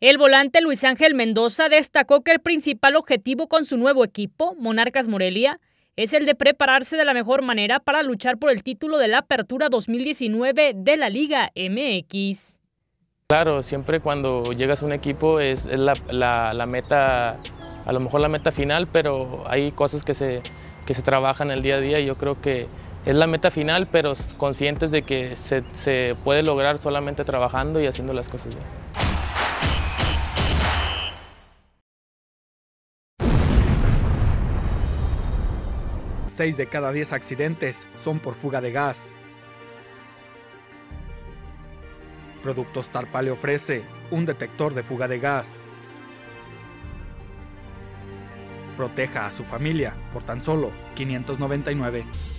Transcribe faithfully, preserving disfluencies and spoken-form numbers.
El volante Luis Ángel Mendoza destacó que el principal objetivo con su nuevo equipo, Monarcas Morelia, es el de prepararse de la mejor manera para luchar por el título de la Apertura dos mil diecinueve de la Liga M X. Claro, siempre cuando llegas a un equipo es, es la, la, la meta, a lo mejor la meta final, pero hay cosas que se, que se trabajan el día a día y yo creo que es la meta final, pero conscientes de que se, se puede lograr solamente trabajando y haciendo las cosas bien. seis de cada diez accidentes son por fuga de gas. Productos Tarpa le ofrece un detector de fuga de gas. Proteja a su familia por tan solo quinientos noventa y nueve.